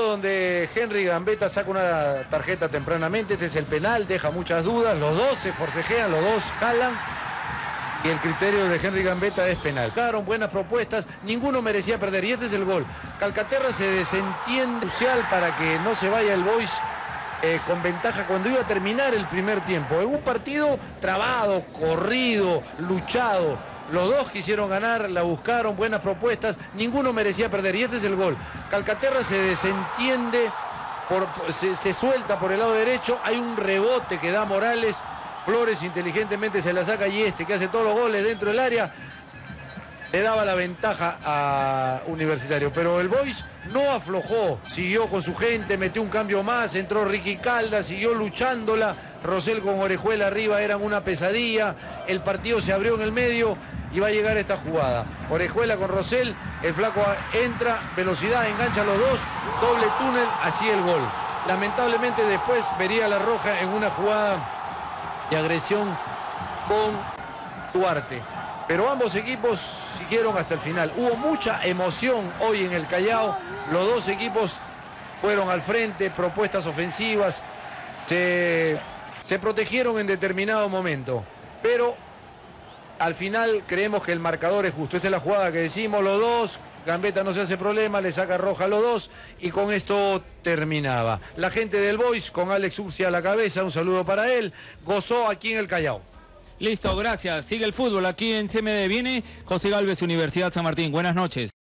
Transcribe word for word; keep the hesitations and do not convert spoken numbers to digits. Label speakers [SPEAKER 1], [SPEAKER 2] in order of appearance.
[SPEAKER 1] donde Henry Gambetta saca una tarjeta tempranamente. Este es el penal, deja muchas dudas. Los dos se forcejean, los dos jalan. Y el criterio de Henry Gambetta es penal. Claro, buenas propuestas, ninguno merecía perder. Y este es el gol. Calcaterra se desentiende crucial para que no se vaya el Boys eh, con ventaja cuando iba a terminar el primer tiempo. En un partido trabado, corrido, luchado. Los dos quisieron ganar, la buscaron, buenas propuestas, ninguno merecía perder. Y este es el gol. Calcaterra se desentiende, por, se, se suelta por el lado derecho. Hay un rebote que da Morales. Flores inteligentemente se la saca y este, que hace todos los goles dentro del área, le daba la ventaja a Universitario. Pero el Boys no aflojó, siguió con su gente, metió un cambio más, entró Ricky Calda, siguió luchándola. Rosell con Orejuela arriba eran una pesadilla. El partido se abrió en el medio y va a llegar esta jugada. Orejuela con Rosell, el flaco entra, velocidad, engancha a los dos, doble túnel, así el gol. Lamentablemente después vería la roja en una jugada de agresión con Duarte. Pero ambos equipos siguieron hasta el final. Hubo mucha emoción hoy en el Callao. Los dos equipos fueron al frente, propuestas ofensivas. Se, se protegieron en determinado momento. Pero al final creemos que el marcador es justo. Esta es la jugada que decimos, los dos. Gambetta no se hace problema, le saca roja a los dos y con esto terminaba. La gente del Boys con Alex Urcia a la cabeza, un saludo para él, gozó aquí en el Callao.
[SPEAKER 2] Listo, gracias. Sigue el fútbol aquí en C M D. Viene José Gálvez, Universidad San Martín. Buenas noches.